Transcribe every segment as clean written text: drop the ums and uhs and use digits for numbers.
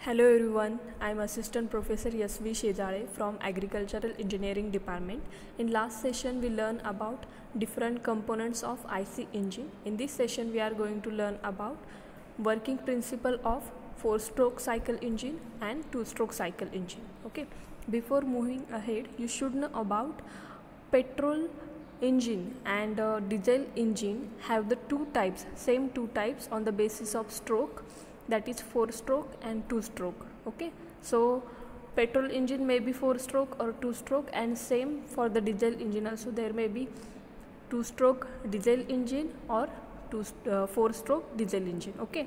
Hello everyone, I am Assistant Professor Yasvi Shejare from Agricultural Engineering Department. In last session we learned about different components of IC engine. In this session we are going to learn about working principle of 4-stroke cycle engine and 2-stroke cycle engine. Okay, before moving ahead you should know about petrol engine and diesel engine have the same two types on the basis of stroke, that is 4-stroke and 2-stroke. Okay, so petrol engine may be 4-stroke or 2-stroke, and same for the diesel engine also, there may be 2-stroke diesel engine or 4-stroke diesel engine. Okay,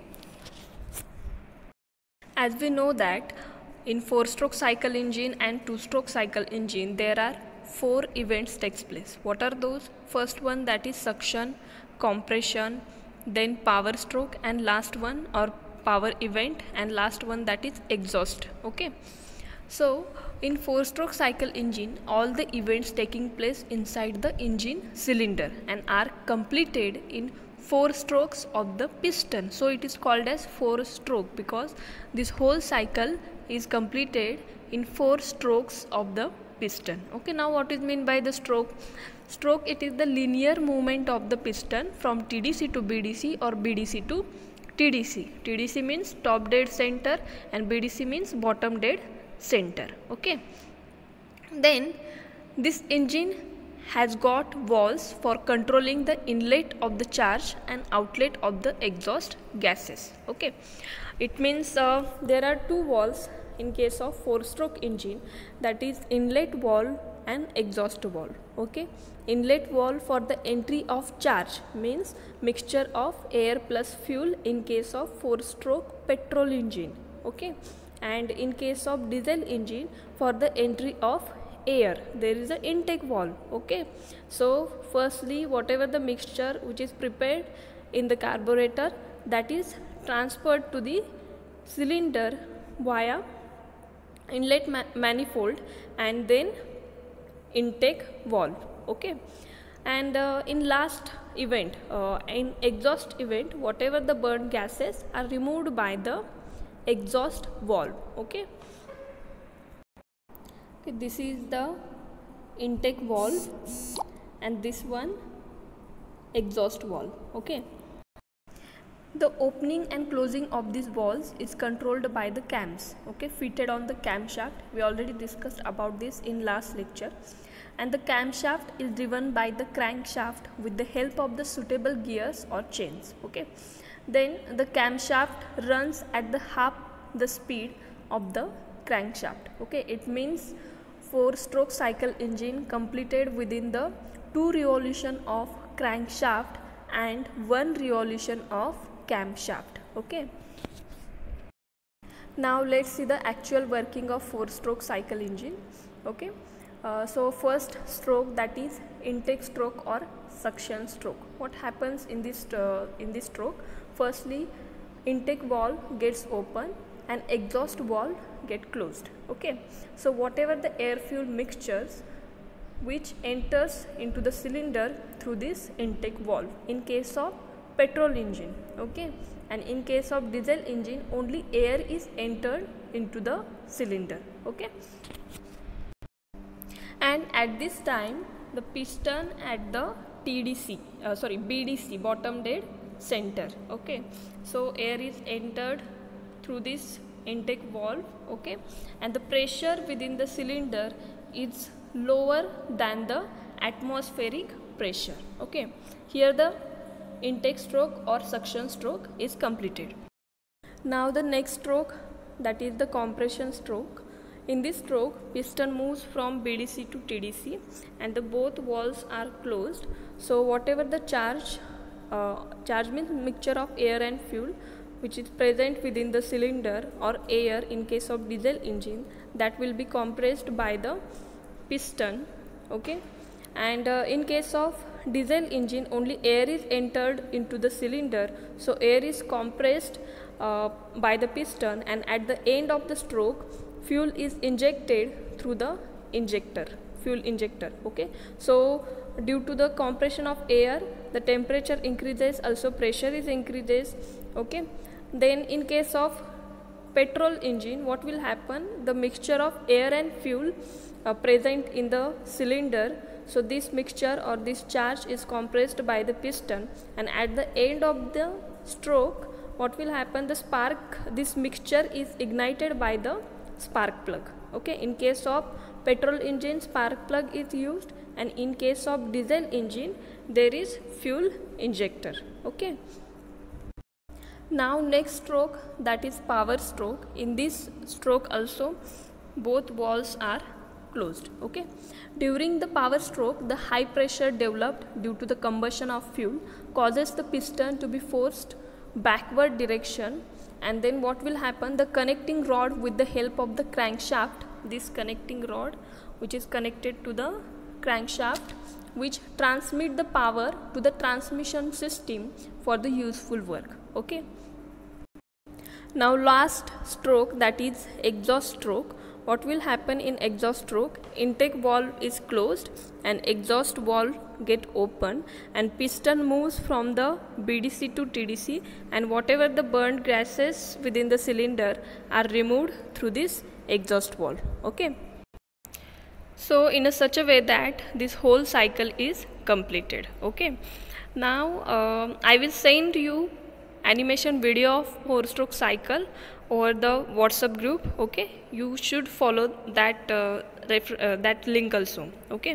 as we know that in 4-stroke cycle engine and 2-stroke cycle engine there are 4 events takes place. What are those? First one, that is suction, compression, then power stroke, and last one or power event, and last one, that is exhaust. Okay, so in 4-stroke cycle engine all the events taking place inside the engine cylinder and are completed in 4 strokes of the piston. So it is called as 4-stroke because this whole cycle is completed in 4 strokes of the piston. Okay, now what is mean by the stroke? Stroke, it is the linear movement of the piston from TDC to BDC or BDC to TDC. TDC means top dead center and BDC means bottom dead center. Okay, then this engine has got valves for controlling the inlet of the charge and outlet of the exhaust gases. Okay, it means there are 2 valves in case of 4-stroke engine, that is inlet valve and exhaust valve. Okay, inlet valve for the entry of charge means mixture of air plus fuel in case of 4-stroke petrol engine. Okay, and in case of diesel engine for the entry of air there is a intake valve. Okay, so firstly whatever the mixture which is prepared in the carburetor, that is transferred to the cylinder via inlet manifold and then intake valve. Okay, and in last event, in exhaust event, whatever the burnt gases are removed by the exhaust valve. Okay, this is the intake valve and this one exhaust valve. Okay, the opening and closing of these valves is controlled by the cams. Okay, fitted on the camshaft. We already discussed about this in last lecture. And the camshaft is driven by the crankshaft with the help of the suitable gears or chains. Okay, then the camshaft runs at the half the speed of the crankshaft. Okay, it means 4-stroke cycle engine completed within the 2 revolution of crankshaft and 1 revolution of camshaft. Okay, now let's see the actual working of 4-stroke cycle engine. Okay, so first stroke, that is intake stroke or suction stroke. What happens in this stroke? Firstly, intake valve gets open and exhaust valve get closed. Okay, so whatever the air fuel mixtures which enters into the cylinder through this intake valve in case of petrol engine. Okay, and in case of diesel engine only air is entered into the cylinder. Okay, and at this time the piston at the BDC, bottom dead center. Okay, so air is entered through this intake valve. Okay, and the pressure within the cylinder is lower than the atmospheric pressure. Okay, here the intake stroke or suction stroke is completed. Now the next stroke, that is the compression stroke. In this stroke piston moves from BDC to TDC and the both valves are closed. So whatever the charge means mixture of air and fuel which is present within the cylinder or air in case of diesel engine, that will be compressed by the piston. Okay, and in case of diesel engine only air is entered into the cylinder, so air is compressed by the piston, and at the end of the stroke fuel is injected through the fuel injector. Okay, so due to the compression of air the temperature increases, also pressure is increases. Okay, then in case of petrol engine, what will happen? The mixture of air and fuel present in the cylinder, so this mixture or this charge is compressed by the piston, and at the end of the stroke, what will happen? The spark, this mixture is ignited by the spark plug. Okay, in case of petrol engine, spark plug is used, and in case of diesel engine, there is fuel injector. Okay. Now next stroke, that is power stroke. In this stroke also both valves are closed. Okay. During the power stroke, the high pressure developed due to the combustion of fuel causes the piston to be forced backward direction, and then what will happen? The connecting rod with the help of the crankshaft, this connecting rod which is connected to the crankshaft, which transmit the power to the transmission system for the useful work. Okay. Now last stroke, that is exhaust stroke. What will happen in exhaust stroke? Intake valve is closed and exhaust valve get open, and piston moves from the BDC to TDC, and whatever the burned gases within the cylinder are removed through this exhaust valve. Okay. So in such a way that this whole cycle is completed. Okay. Now I will send you animation video of 4-stroke cycle over the WhatsApp group. Okay, you should follow that that link also. Okay.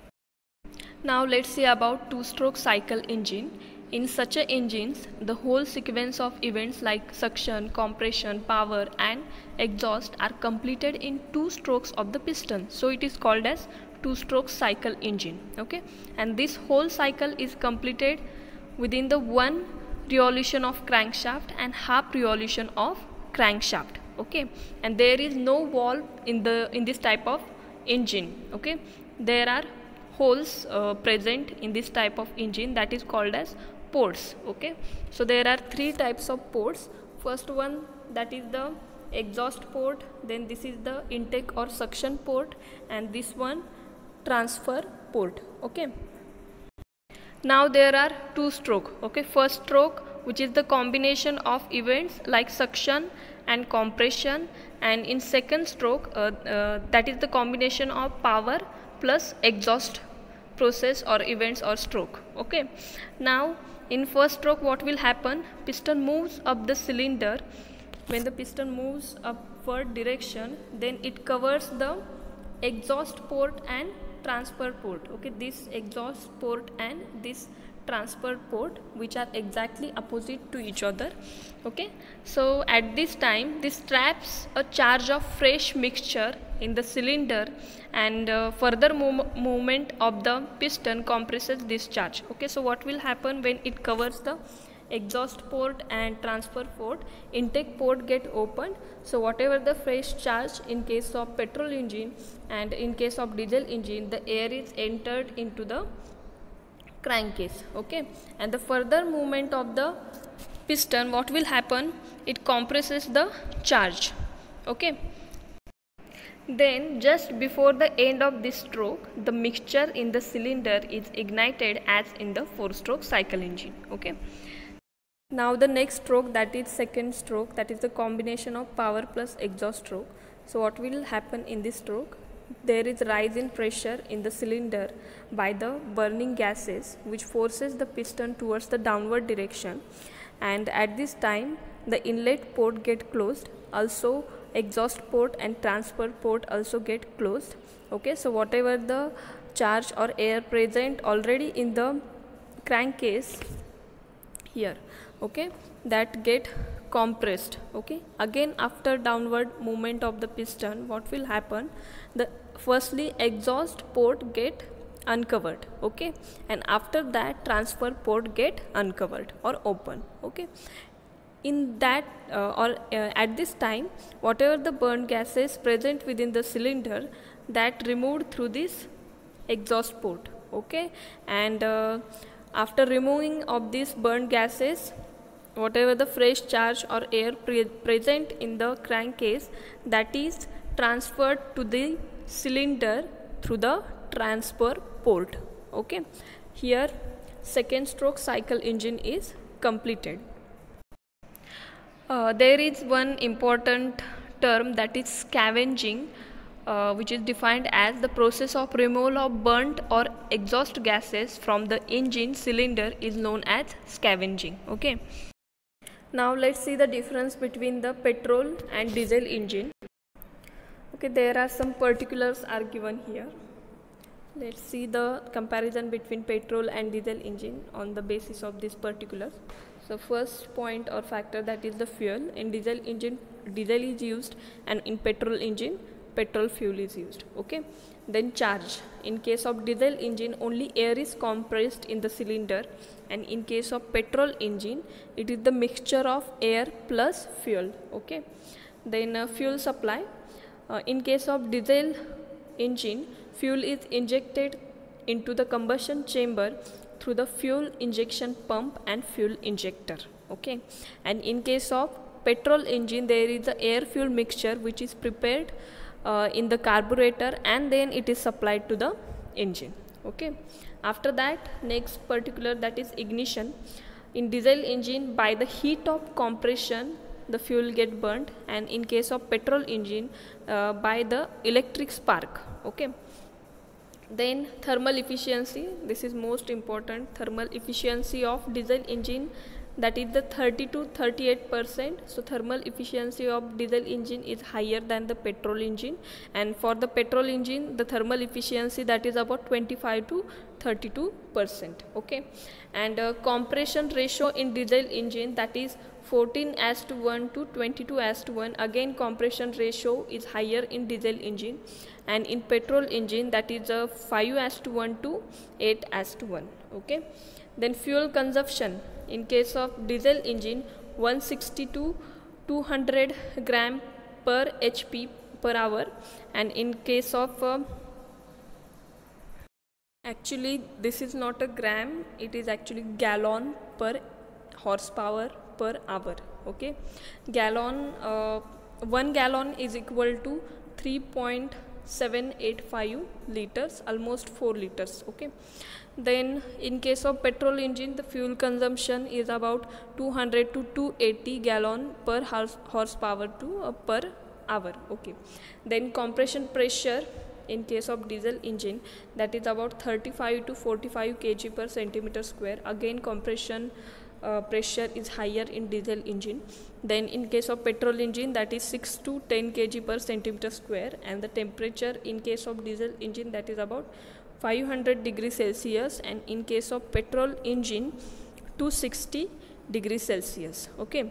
Now let's see about 2-stroke cycle engine. In such a engines, the whole sequence of events like suction, compression, power and exhaust are completed in 2 strokes of the piston. So it is called as 2-stroke cycle engine. Okay, and this whole cycle is completed within the 1 revolution of crankshaft and half revolution of crankshaft. Okay, and there is no valve in this type of engine. Okay, there are holes present in this type of engine, that is called as ports. Okay, so there are 3 types of ports. First one, that is the exhaust port, then this is the intake or suction port, and this one transfer port. Okay. Now there are 2 stroke. Okay, first stroke, which is the combination of events like suction and compression, and in second stroke that is the combination of power plus exhaust process or events or stroke. Okay. Now in first stroke, what will happen? Piston moves up the cylinder. When the piston moves upward direction, then it covers the exhaust port and transfer port. Okay, this exhaust port and this transfer port, which are exactly opposite to each other. Okay, so at this time, this traps a charge of fresh mixture in the cylinder, and further movement of the piston compresses this charge. Okay, so what will happen when it covers the exhaust port and transfer port? Intake port get opened, so whatever the fresh charge in case of petrol engine and in case of diesel engine, the air is entered into the crankcase. Okay, and the further movement of the piston, what will happen? It compresses the charge. Okay, then just before the end of this stroke, the mixture in the cylinder is ignited as in the 4-stroke cycle engine. Okay. Now the next stroke, that is second stroke, that is the combination of power plus exhaust stroke. So what will happen in this stroke? There is rise in pressure in the cylinder by the burning gases, which forces the piston towards the downward direction, and at this time the inlet port get closed, also exhaust port and transfer port also get closed. Okay, so whatever the charge or air present already in the crankcase here, okay, that get compressed. Okay, again after downward movement of the piston, what will happen? The firstly exhaust port get uncovered. Okay, and after that transfer port get uncovered or open. Okay, in that at this time, whatever the burnt gases present within the cylinder, that removed through this exhaust port. Okay, and after removing of these burnt gases, whatever the fresh charge or air present in the crankcase, that is transferred to the cylinder through the transfer port. Okay, here second stroke cycle engine is completed. There is one important term, that is scavenging, which is defined as the process of removal of burnt or exhaust gases from the engine cylinder is known as scavenging. Okay. Now let's see the difference between the petrol and diesel engine. Okay, there are some particulars are given here. Let's see the comparison between petrol and diesel engine on the basis of these particulars. So first point or factor, that is the fuel. In diesel engine, diesel is used, and in petrol engine, petrol fuel is used. Okay. Then charge. In case of diesel engine, only air is compressed in the cylinder, and in case of petrol engine, it is the mixture of air plus fuel. Okay. Then fuel supply. In case of diesel engine, fuel is injected into the combustion chamber through the fuel injection pump and fuel injector. Okay. And in case of petrol engine, there is the air fuel mixture which is prepared in the carburetor, and then it is supplied to the engine. Okay. After that, next particular, that is ignition. In diesel engine, by the heat of compression, the fuel get burnt, and in case of petrol engine, by the electric spark. Okay. Then thermal efficiency, this is most important. Thermal efficiency of diesel engine, that is the 30 to 38%. So thermal efficiency of diesel engine is higher than the petrol engine, and for the petrol engine, the thermal efficiency, that is about 25 to 32%. Okay. And compression ratio in diesel engine, that is 14:1 to 22:1. Again, compression ratio is higher in diesel engine, and in petrol engine, that is 5:1 to 8:1. Okay. Then fuel consumption. In case of diesel engine, 160 to 200 gram per HP per hour, and in case of actually this is not a gram, it is actually gallon per horsepower per hour. Okay. Gallon, 1 gallon is equal to 3.785 liters, almost 4 liters. Okay. Then in case of petrol engine, the fuel consumption is about 200 to 280 gallon per horsepower to per hour. Okay. Then compression pressure in case of diesel engine, that is about 35 to 45 kg per centimeter square. Again, compression pressure is higher in diesel engine. Then in case of petrol engine, that is 6 to 10 kg per centimeter square, and the temperature in case of diesel engine, that is about 500 degrees Celsius, and in case of petrol engine, 260 degrees Celsius. Okay.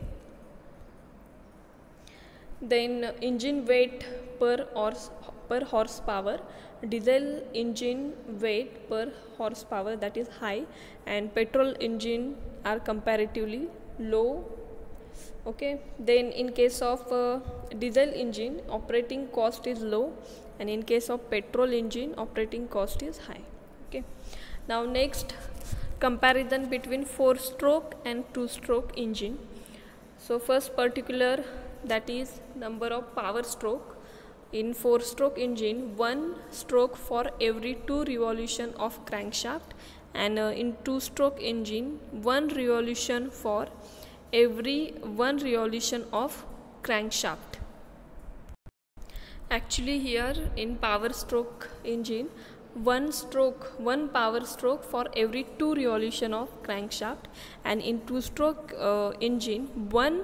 Then engine weight per horsepower. Diesel engine weight per horsepower, that is high, and petrol engine are comparatively low. Okay. Then in case of diesel engine, operating cost is low, and in case of petrol engine, operating cost is high. Okay. Now next, comparison between 4-stroke and 2-stroke engine. So first particular, that is number of power stroke. In 4-stroke engine, 1 stroke for every 2 revolution of crankshaft, and in 2-stroke engine, 1 revolution for every 1 revolution of crankshaft. Actually here in power stroke engine, 1 power stroke for every 2 revolution of crankshaft, and in 2-stroke engine, 1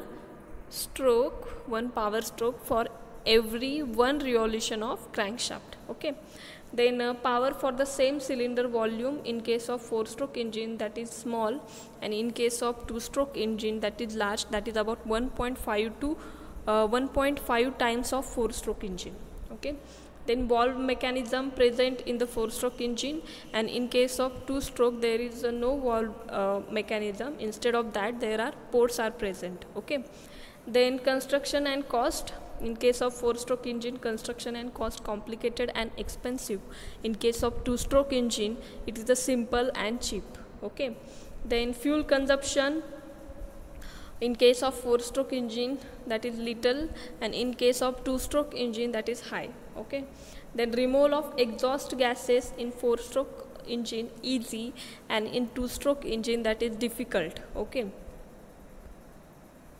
power stroke for every 1 revolution of crankshaft. Okay. Then power for the same cylinder volume in case of 4-stroke engine, that is small, and in case of 2-stroke engine, that is large, that is about 1.5 to 1.5 times of 4-stroke engine. Okay. Then valve mechanism present in the 4-stroke engine, and in case of 2-stroke, there is no valve mechanism. Instead of that, there are ports are present. Okay. Then construction and cost. In case of 4-stroke engine, construction and cost complicated and expensive. In case of 2-stroke engine, it is the simple and cheap. Okay. Then fuel consumption. In case of 4-stroke engine, that is little, and in case of 2-stroke engine, that is high. Okay. Then removal of exhaust gases in 4-stroke engine easy, and in 2-stroke engine, that is difficult. Okay.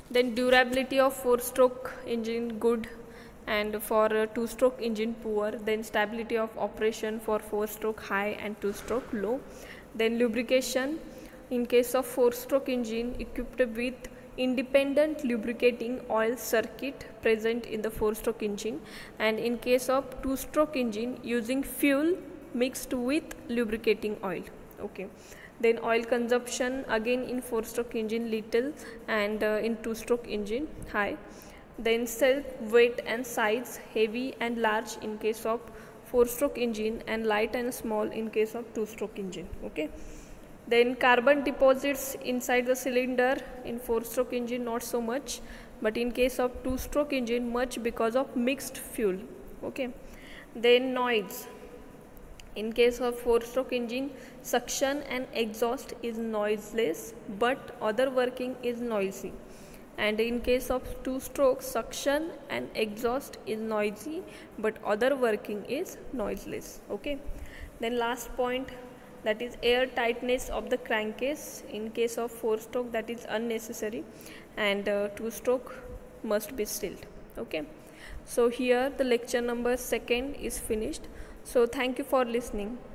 Then durability of 4-stroke engine good, and for 2-stroke engine poor. Then stability of operation for 4-stroke high and 2-stroke low. Then lubrication in case of 4-stroke engine equipped with independent lubricating oil circuit present in the 4-stroke engine, and in case of 2-stroke engine using fuel mixed with lubricating oil. Okay. Then oil consumption again in 4-stroke engine little, and in 2-stroke engine high. Then cell weight and size heavy and large in case of 4-stroke engine, and light and small in case of 2-stroke engine. Okay. Then carbon deposits inside the cylinder in 4-stroke engine not so much, but in case of 2-stroke engine much because of mixed fuel. Okay. Then noise. In case of 4-stroke engine, suction and exhaust is noiseless, but other working is noisy. And in case of 2-stroke, suction and exhaust is noisy, but other working is noiseless. Okay. Then last point, that is air tightness of the crankcase. In case of 4-stroke, that is unnecessary, and 2-stroke must be sealed. Okay. So here the lecture number 2 is finished. So thank you for listening.